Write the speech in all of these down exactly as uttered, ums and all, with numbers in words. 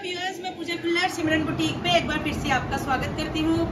Viewers, मैं पूजा cooler सिमरन boutique पे एक बार फिर से आपका स्वागत करती हूँ।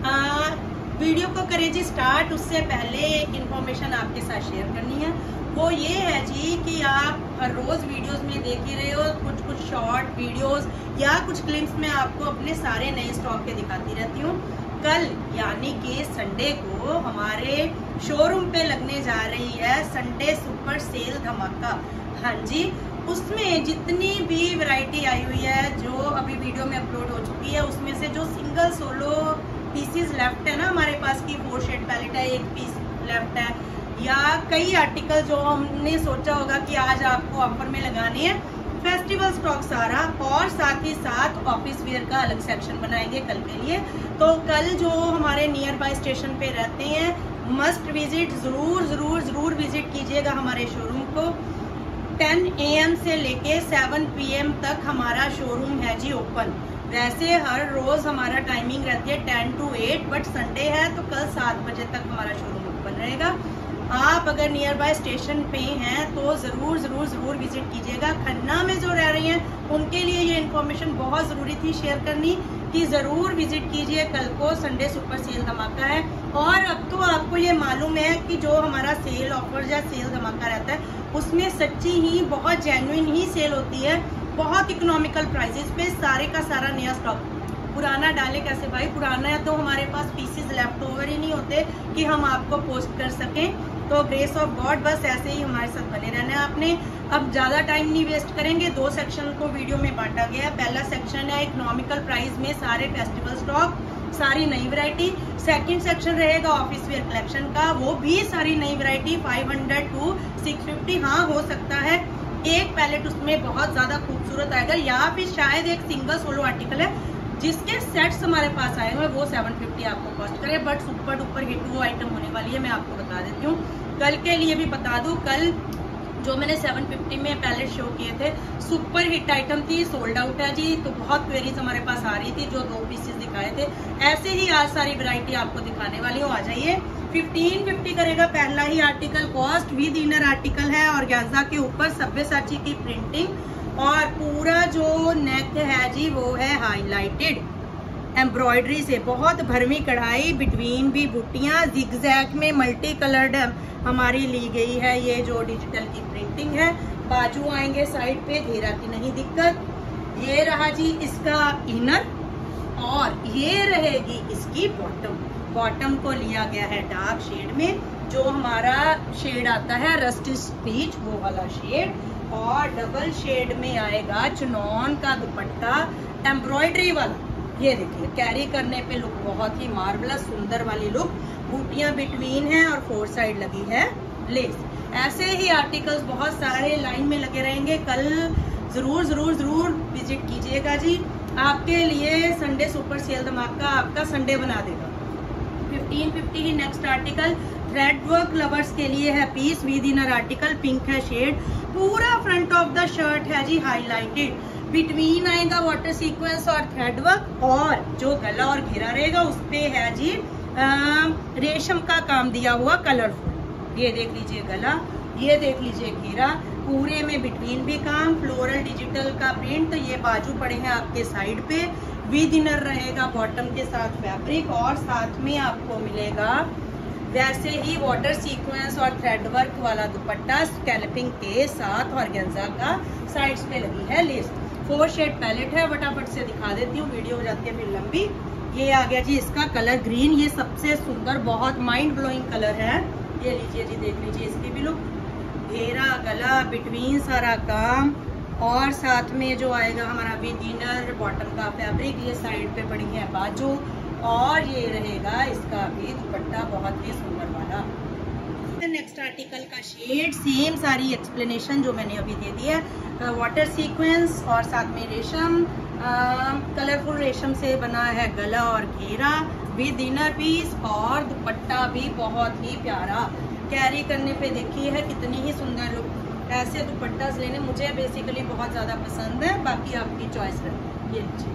वीडियो को करें जी स्टार्ट, उससे पहले एक इन्फॉर्मेशन आपके साथ शेयर करनी है। वो ये है जी कि आप हर रोज वीडियोस में देख ही रहे हो, कुछ कुछ शॉर्ट वीडियोस या कुछ क्लिप्स में आपको अपने सारे नए स्टॉक के दिखाती रहती हूँ। कल यानी कि संडे को हमारे शोरूम पे लगने जा रही है संडे सुपर सेल धमाका। हाँ जी, उसमें जितनी भी वैरायटी आई हुई है जो अभी वीडियो में अपलोड हो चुकी है, उसमें से जो सिंगल सोलो पीसेस लेफ्ट है ना हमारे पास की फोर शेड पैलेट है, एक पीस लेफ्ट है, या कई आर्टिकल जो हमने सोचा होगा कि आज आपको ऑफर में लगाने हैं, फेस्टिवल स्टॉक सारा, और साथ ही साथ ऑफिस वेयर का अलग सेक्शन बनाएंगे कल के लिए। तो कल जो हमारे नियर बाय स्टेशन पे रहते हैं मस्ट विजिट, जरूर जरूर जरूर विजिट कीजिएगा हमारे शोरूम को। टेन ए एम से लेके सेवन पी एम तक हमारा शोरूम है जी ओपन। वैसे हर रोज हमारा टाइमिंग रहती है ten to eight, but Sunday है तो कल सात बजे तक हमारा शोरूम ओपन रहेगा। आप अगर नियर बाय स्टेशन पे हैं तो जरूर जरूर जरूर विजिट कीजिएगा। खन्ना में जो रह रही हैं उनके लिए ये इन्फॉर्मेशन बहुत जरूरी थी शेयर करनी कि जरूर विजिट कीजिए। कल को संडे सुपर सेल धमाका है, और अब तो आपको ये मालूम है कि जो हमारा सेल ऑफर या सेल धमाका रहता है उसमें सच्ची ही बहुत जेन्युइन ही सेल होती है, बहुत इकोनॉमिकल प्राइसेस पे सारे का सारा नया स्टॉक। पुराना डाले कैसे भाई, पुराना है तो हमारे पास पीसेस लेफ्ट ओवर ही नहीं होते कि हम आपको पोस्ट कर सकें। तो ग्रेस ऑफ गॉड, बस ऐसे ही हमारे साथ बने रहना है आपने। अब ज्यादा टाइम नहीं वेस्ट करेंगे, दो सेक्शन को वीडियो में बांटा गया है। पहला सेक्शन है इकोनॉमिकल प्राइस में सारे फेस्टिवल स्टॉक, सारी नई वैरायटी। सेकंड सेक्शन रहेगा ऑफिस वेयर कलेक्शन का, वो भी सारी नई variety five hundred to six fifty. हाँ, हो सकता है एक पैलेट उसमें बहुत ज्यादा खूबसूरत आएगा, या फिर शायद एक सिंगल सोलो आर्टिकल है जिसके सेट्स हमारे पास आए हुए वो सेवन फिफ्टी आपको कॉस्ट करे, बट सुपर डुपर हिट वो आइटम होने वाली है। मैं आपको बता देती हूँ, कल के लिए भी बता दूं, कल जो मैंने सेवन फिफ्टी में पैलेट शो किए थे सुपर हिट आइटम थी, सोल्ड आउट है जी। तो बहुत क्वेरीज हमारे पास आ रही थी, जो दो पीसेस दिखाए थे। ऐसे ही आज सारी वैरायटी आपको दिखाने वाली हूँ, आ जाइए। फिफ्टीन फिफ्टी करेगा पहला ही article, cost with inner article है, और ऑर्गेन्जा के ऊपर सब्यसाची की प्रिंटिंग, और पूरा जो नेक है जी वो है हाईलाइटेड एम्ब्रॉयडरी से, बहुत भरवी कढ़ाई, बिटवीन भी बुट्टियां, जिगजैग में मल्टी कलर्ड हमारी ली गई है ये जो डिजिटल की प्रिंटिंग है। बाजू आएंगे साइड पे, घेरा की नहीं दिक्कत। ये रहा जी इसका इनर, और ये रहेगी इसकी बॉटम। बॉटम को लिया गया है डार्क शेड में, जो हमारा शेड आता है रस्टिश पीच वो वाला शेड, और डबल शेड में आएगा चुनौन का दुपट्टा एम्ब्रॉयडरी वाला। ये देखिए कैरी करने पे लुक बहुत ही मार्वलस सुंदर वाली लुक, बूटियां बिटवीन है और फोर साइड लगी है लेस। ऐसे ही आर्टिकल्स बहुत सारे लाइन में लगे रहेंगे, कल जरूर जरूर जरूर विजिट कीजिएगा जी। आपके लिए संडे सुपर सेल धमाका आपका संडे बना देगा। फिफ्टीन फिफ्टी की next article thread work lovers के लिए है piece with inner article, pink है शेड, पूरा फ्रंट ऑफ द शर्ट है जी हाईलाइटेड, बिटवीन आएगा वाटर सीक्वेंस और थ्रेड वर्क, और जो गला और घेरा रहेगा उस पे है जी आ, रेशम का काम दिया हुआ कलरफुल। ये देख लीजिए गला, ये देख लीजिए घेरा, पूरे में बिटवीन भी काम, फ्लोरल डिजिटल का प्रिंट। ये बाजू पड़े हैं आपके साइड पे, विद इनर रहेगा बॉटम के साथ फैब्रिक, और साथ में आपको मिलेगा वैसे ही वाटर सीक्वेंस और थ्रेड वर्क वाला दुपट्टा स्कैल्पिंग के साथ, और ऑर्गेन्जा का साइड्स पे लगी है लेस। फोर शेड पैलेट है, फटाफट से दिखा देती हूँ, वीडियो हो जाती है फिर लंबी। ये आ गया जी इसका कलर ग्रीन, ये सबसे सुंदर बहुत माइंड ब्लोइंग कलर है। ये लीजिए जी, देख लीजिए इसकी भी लुक, घेरा गला बिटवीन सारा काम, और साथ में जो आएगा हमारा विद इनर बॉटम का फैब्रिक। ये साइड पे पड़ी है बाजू, और ये रहेगा इसका भी दुपट्टा बहुत ही सुंदर वाला। नेक्स्ट आर्टिकल का शेड सेम सारी एक्सप्लेनेशन जो मैंने अभी दे दी है, वाटर सीक्वेंस और साथ में रेशम, कलरफुल रेशम से बना है गला और घेरा, विद इनर पीस, और दुपट्टा भी बहुत ही प्यारा। कैरी करने पे देखिए है कितनी ही सुंदर लुक। ऐसे दुपट्टा लेने मुझे बेसिकली बहुत ज्यादा पसंद है, बाकी आपकी चॉइस है। ये लीजिए,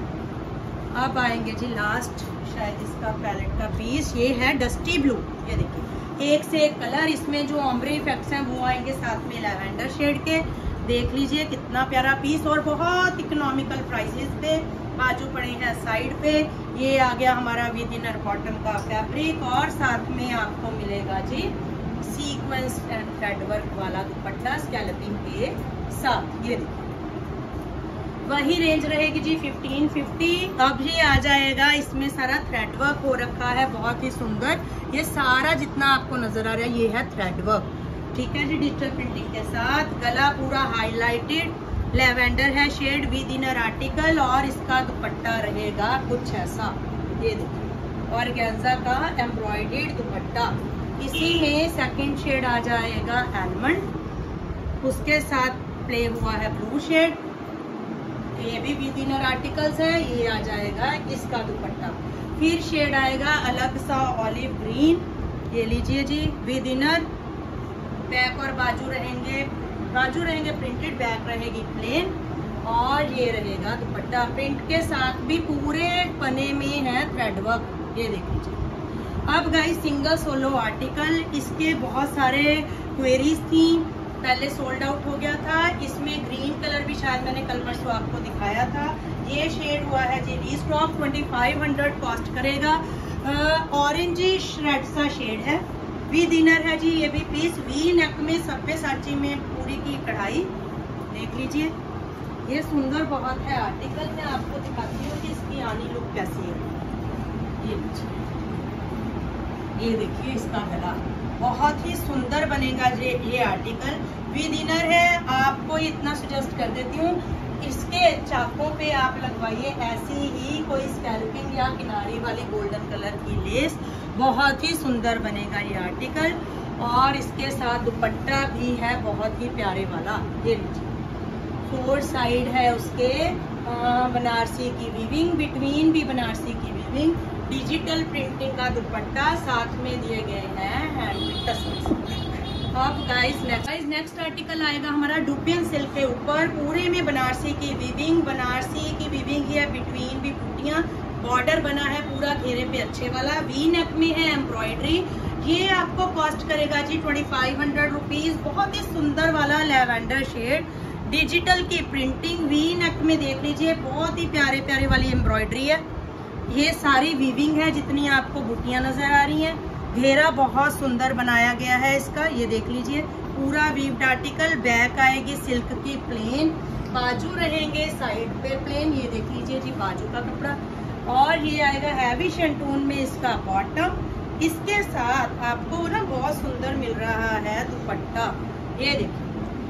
अब आएंगे जी लास्ट शायद इसका पैलेट का पीस, ये है डस्टी ब्लू। ये देखिए एक से एक कलर, इसमें जो ऑम्ब्रे इफेक्ट्स हैं वो आएंगे साथ में लैवेंडर शेड के, देख लीजिए कितना प्यारा पीस और बहुत इकोनॉमिकल प्राइसेस पे। बाजू पड़े हैं साइड पे। ये आ गया हमारा विद इनर कॉटन का फैब्रिक और साथ में आपको मिलेगा जी सीक्वेंस एंड थ्रेड वर्क वाला दुपट्टा स्कैल्पिंग के साथ। ये देखिए वही रेंज रहेगी जी फिफ्टीन फिफ्टी। अब ये आ जाएगा, इसमें सारा थ्रेड वर्क हो रखा है बहुत ही सुंदर। ये सारा जितना आपको नजर आ रहा है ये है थ्रेड वर्क, ठीक है जी, डिजिटल प्रिंटिंग के साथ। गला पूरा हाईलाइटेड लेवेंडर है शेड विद इनर आर्टिकल और इसका दुपट्टा रहेगा कुछ ऐसा। ये देखिए ऑर्गेन्जा का एम्ब्रॉयडर्ड दुपट्टा। इसी में सेकंड शेड आ जाएगा आलमंड, उसके साथ प्ले हुआ है ब्लू शेड। ये भी विद इनर आर्टिकल्स है। ये आ जाएगा इसका दुपट्टा। फिर शेड आएगा अलग सा ऑलिव ग्रीन। ये लीजिए जी विद इनर। बैक और बाजू रहेंगे, बाजू रहेंगे प्रिंटेड, बैक रहेगी प्लेन और ये रहेगा दुपट्टा प्रिंट के साथ भी पूरे पने में है थ्रेड वर्क। ये देख लीजिए। अब गाइस सिंगल सोलो आर्टिकल, इसके बहुत सारे क्वेरीज थी, पहले सोल्ड आउट हो गया था। इसमें ग्रीन कलर भी शायद मैंने कल परसों आपको दिखाया था। ये शेड हुआ है जी restock, twenty five hundred cost करेगा। ऑरेंज श्रेड सा शेड है, विद इनर है जी। ये भी पीस वी नेक में सब्बे साची में पूरी की कढ़ाई देख लीजिए। ये सुंदर बहुत है आर्टिकल। मैं आपको दिखाती हूँ कि इसकी आनी लुक कैसी है। ये ये देखिए इसका गला बहुत ही सुंदर बनेगा ये ये आर्टिकल। विद इनर है। आपको इतना सजेस्ट कर देती हूँ, इसके चाकों पे आप लगवाइए ऐसी ही कोई स्कैल्पिंग या किनारी वाली गोल्डन कलर की लेस, बहुत ही सुंदर बनेगा ये आर्टिकल। और इसके साथ दुपट्टा भी है बहुत ही प्यारे वाला। ये लीजिए फोर साइड है उसके, बनारसी की वीविंग, बिटवीन भी बनारसी की वीविंग, डिजिटल प्रिंटिंग का दुपट्टा, साथ में दिए गए हैं हैंड टसल्स। अब गाइस नेक्स्ट नेक्स्ट आर्टिकल आएगा हमारा डुपियन सिल्क के ऊपर, पूरे में बनारसी की वीविंग, बनारसी की वीविंग है, बिटवीन भी बूटियां, बॉर्डर बना है पूरा घेरे पे अच्छे वाला, वी नेक में है एम्ब्रॉयडरी। ये आपको कॉस्ट करेगा जी ट्वेंटी फाइव हंड्रेड रुपीज। बहुत ही सुंदर वाला लेवेंडर शेड, डिजिटल की प्रिंटिंग, वी नेक में देख लीजिए बहुत ही प्यारे प्यारे वाली एम्ब्रॉयडरी है। ये सारी वीविंग है जितनी आपको बूटियां नजर आ रही हैं। घेरा बहुत सुंदर बनाया गया है इसका, ये देख लीजिए पूरा वीव्ड आर्टिकल। बैक आएगी सिल्क की प्लेन, बाजू रहेंगे साइड पे प्लेन। ये देख लीजिए जी बाजू का कपड़ा। और ये आएगा हैवी शंटून में इसका बॉटम। इसके साथ आपको ना बहुत सुंदर मिल रहा है दुपट्टा। ये देखिए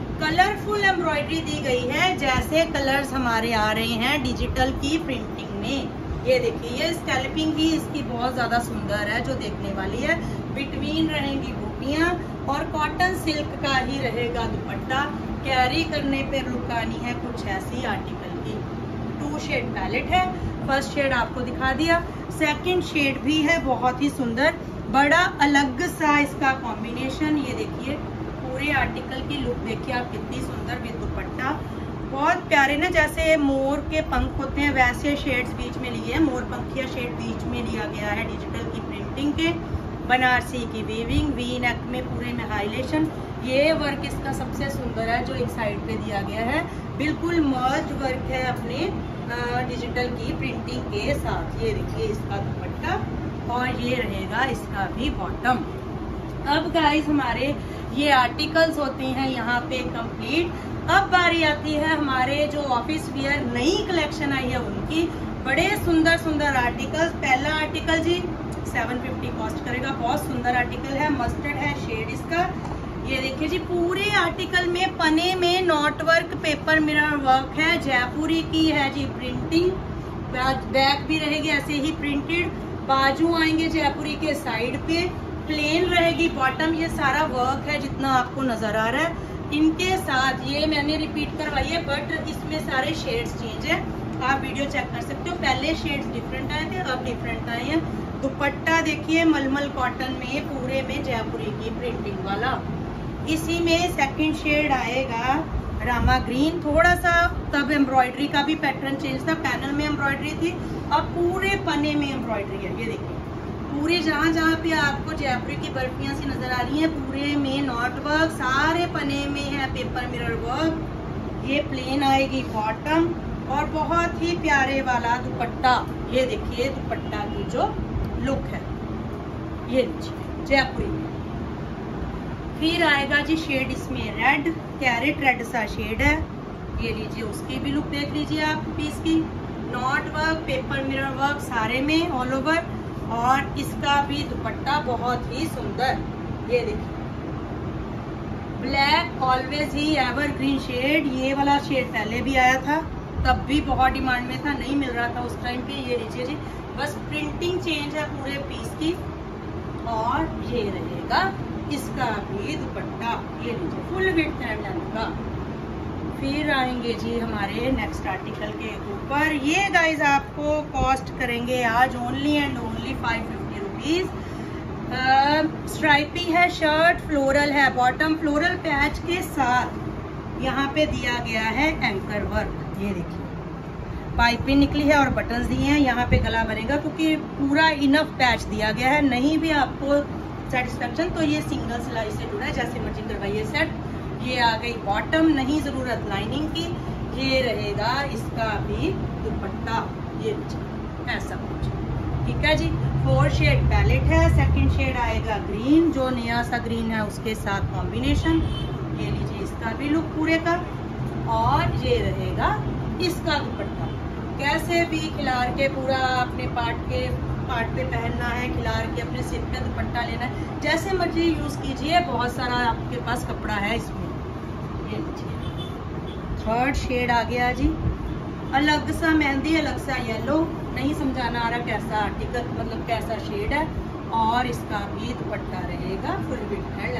कलरफुल एम्ब्रॉयडरी दी गई है जैसे कलर्स हमारे आ रहे हैं डिजिटल की प्रिंटिंग में। ये देखिए ये स्कैल्पिंग भी इसकी बहुत ज्यादा सुंदर है जो देखने वाली है। बिटवीन रहेंगी बूटियां और कॉटन सिल्क का ही रहेगा दुपट्टा। कैरी करने पे लुक आनी है कुछ ऐसी आर्टिकल की। टू शेड पैलेट है, फर्स्ट शेड आपको दिखा दिया, सेकंड शेड भी है बहुत ही सुंदर, बड़ा अलग सा इसका कॉम्बिनेशन। ये देखिए पूरे आर्टिकल की लुक देखिए आप कितनी सुंदर विद दुपट्टा, बहुत प्यारे ना, जैसे मोर के पंख होते हैं वैसे शेड्स बीच में लिए हैं। मोर पंखिया शेड बीच में लिया गया है डिजिटल की प्रिंटिंग के। बनारसी की वीविंग, वी नेक में पूरे में हाईलाइटेशन। ये वर्क इसका सबसे सुंदर है जो एक साइड पे दिया गया है, बिल्कुल मर्ज वर्क है अपने डिजिटल की प्रिंटिंग के साथ। ये देखिए इसका दुपट्टा और ये रहेगा इसका भी बॉटम। अब गाइस हमारे ये आर्टिकल्स होते हैं यहाँ पे कंप्लीट। अब बारी आती है हमारे जो ऑफिस वियर नई कलेक्शन आई है उनकी। बड़े सुंदर सुंदर आर्टिकल्स। पहला आर्टिकल जी सेवन फिफ्टी कॉस्ट करेगा, बहुत सुंदर आर्टिकल है, मस्टर्ड है शेड इसका। ये देखिए जी पूरे आर्टिकल में पने में knot work, paper mirror work है, जयपुरी की है जी प्रिंटिंग। बैक भी रहेगी ऐसे ही प्रिंटेड, बाजू आएंगे जयपुरी के साइड पे, प्लेन रहेगी बॉटम। ये सारा वर्क है जितना आपको नजर आ रहा है। इनके साथ ये मैंने रिपीट करवाई है बट इसमें सारे शेड्स चेंज है, आप वीडियो चेक कर सकते हो। पहले शेड्स डिफरेंट आए थे, अब डिफरेंट आए हैं। दुपट्टा देखिए मलमल कॉटन में पूरे में जयपुरी की प्रिंटिंग वाला। इसी में सेकंड शेड आएगा रामा ग्रीन। थोड़ा सा तब एम्ब्रॉयडरी का भी पैटर्न चेंज था, पैनल में एम्ब्रॉयडरी थी, अब पूरे पन्ने में एम्ब्रॉयडरी है। ये देखिए पूरे जहाँ जहाँ पे आपको जयपुरी की बर्फियां सी नजर आ रही हैं पूरे में नॉट वर्क, सारे पने में है पेपर मिरर वर्क। ये प्लेन आएगी बॉटम और बहुत ही प्यारे वाला दुपट्टा। ये देखिए दुपट्टा की जो लुक है, ये लीजिए जयपुरी में। फिर आएगा जी शेड इसमें रेड, कैरेट रेड सा शेड है। ये लीजिए उसकी भी लुक देख लीजिए आप पीस की। Knot work, paper mirror work सारे में ऑल ओवर, और इसका भी दुपट्टा बहुत ही सुंदर। ये देखिए ब्लैक ऑलवेज ही एवरग्रीन शेड। ये वाला शेड पहले भी आया था, तब भी बहुत डिमांड में था, नहीं मिल रहा था उस टाइम पे। ये लीजिए जी, बस प्रिंटिंग चेंज है पूरे पीस की। और ये रहेगा इसका भी दुपट्टा। ये लीजिए फुल विड्थ एंड लेंथ का। फिर आएंगे जी हमारे नेक्स्ट आर्टिकल के ऊपर। ये गाइज आपको कॉस्ट करेंगे आज only and only five fifty rupees. Stripy है शर्ट, फ्लोरल है बॉटम, फ्लोरल पैच के साथ यहाँ पे दिया गया है एंकर वर्क। ये देखिए पाइपिंग निकली है और बटन्स दिए हैं। यहाँ पे गला बनेगा क्योंकि पूरा इनफ पैच दिया गया है। नहीं भी आपको सेटिस्फेक्शन तो ये सिंगल सिलाई से जुड़ा है, जैसे मर्जी करवाइए सेट। ये आ गई बॉटम, नहीं जरूरत लाइनिंग की। ये रहेगा इसका भी दुपट्टा। ये ऐसा कुछ, ठीक है जी। फोर शेड पैलेट है। सेकंड शेड आएगा ग्रीन, जो नया सा ग्रीन है उसके साथ कॉम्बिनेशन। ये लीजिए इसका भी लुक पूरे का। और ये रहेगा इसका दुपट्टा। कैसे भी खिलार के पूरा अपने पार्ट के पार्ट पे पहनना है, खिलार के अपने सिर पे दुपट्टा लेना है, जैसे मर्जी यूज कीजिए। बहुत सारा आपके पास कपड़ा है इसमें। ये लीजिए थर्ड शेड आ गया जी, अलग सा मेहंदी, अलग सा येलो। नहीं समझाना आ रहा कैसा आर्टिकल, मतलब कैसा शेड है। और इसका भी दुपट्टा रहेगा फुल विड्थ है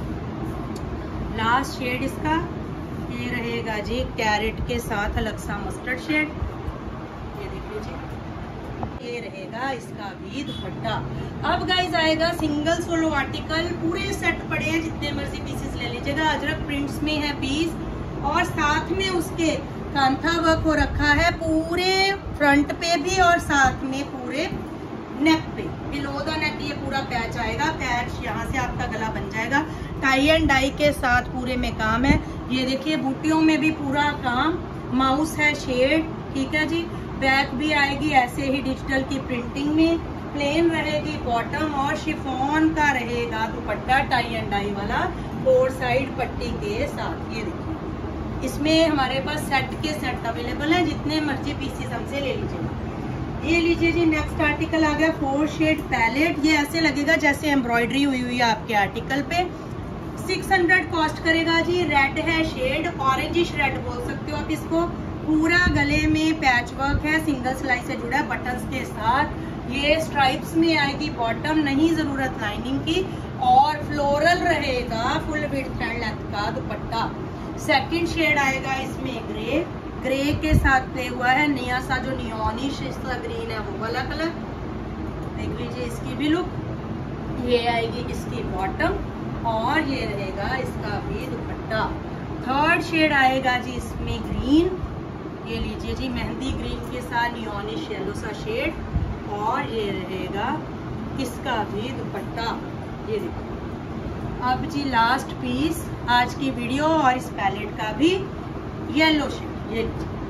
लेंथ। लास्ट शेड इसका ये रहेगा जी कैरेट के साथ अलग सा मस्टर्ड शेड। ये देखिए जी, ये रहेगा इसका भी दुपट्टा। अब गाइस आएगा सिंगल सोलो आर्टिकल। पूरे सेट पड़े हैं, जितने मर्जी पीसेस ले लीजिएगा। अजरक प्रिंट्स में है पीस, और साथ में उसके कांथा वर्क हो रखा है पूरे फ्रंट पे भी और साथ में पूरे नेक पे। बिलो द नेक ये पूरा पैच आएगा। पैच यहाँ से आपका गला बन जाएगा। टाई एंड डाई के साथ पूरे में काम है। ये देखिए बूटियों में भी पूरा काम। माउस है शेड, ठीक है जी। बैक भी आएगी ऐसे ही डिजिटल की प्रिंटिंग में। प्लेन रहेगी बॉटम और शिफॉन का रहेगा दुपट्टा, टाई एंड डाई वाला फोर साइड पट्टी के साथ। ये देखिए इसमें हमारे पास सेट के सेट अवेलेबल है, जितने मर्जी पीसेस हमसे ले लीजिएगा। ये लीजिए जी नेक्स्ट आर्टिकल आ गया फोर शेड पैलेट। ये ऐसे लगेगा जैसे एम्ब्रॉयडरी हुई हुई है आपके आर्टिकल पे। सिक्स हंड्रेड कॉस्ट करेगा जी। रेड है शेड, ऑरेंजिश रेड बोल सकते हो आप इसको। पूरा गले में पैच वर्क है, सिंगल सिलाई से जुड़ा है बटन्स के साथ। ये स्ट्राइप्स में आएगी बॉटम, नहीं जरूरत लाइनिंग की। और फ्लोरल रहेगा फुल विड्थ एंड लेंथ का दुपट्टा। सेकंड शेड आएगा इसमें ग्रे, ग्रे के साथ प्ले हुआ है नया सा जो नियोनिश सा ग्रीन है वो वाला कलर। देख लीजिए इसकी भी लुक। ये आएगी इसकी बॉटम और ये रहेगा इसका भी दुपट्टा। थर्ड शेड आएगा जी इसमें ग्रीन। ये लीजिए जी मेहंदी ग्रीन के साथ नियोनिश येलो सा शेड। और ये रहेगा इसका भी दुपट्टा। ये देखिए अब जी लास्ट पीस आज की वीडियो और इस पैलेट का भी येलो शेड। ये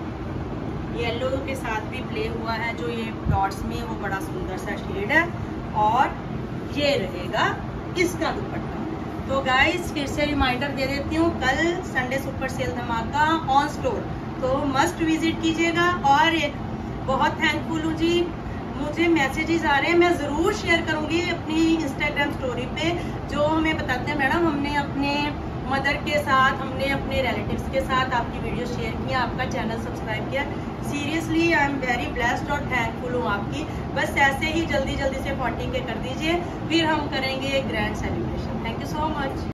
येलो के साथ भी प्ले हुआ है जो ये डॉट्स में, वो बड़ा सुंदर सा शेड है। और ये रहेगा इसका दुपट्टा। तो गाइस फिर से रिमाइंडर दे देती हूँ, कल संडे सुपर सेल धमाका ऑन स्टोर, तो मस्ट विजिट कीजिएगा। और एक बहुत थैंकफुल हूँ जी, मुझे मैसेजेस आ रहे हैं, मैं जरूर शेयर करूंगी अपनी इंस्टाग्राम स्टोरी पे, जो हमें बताते हैं मैडम हमने अपने मदर के साथ, हमने अपने रिलेटिव्स के साथ आपकी वीडियो शेयर किया, आपका चैनल सब्सक्राइब किया। Seriously I am very blessed और थैंकफुल हूँ आपकी। बस ऐसे ही जल्दी जल्दी से फोर्टी के कर दीजिए, फिर हम करेंगे grand celebration. Thank you so much.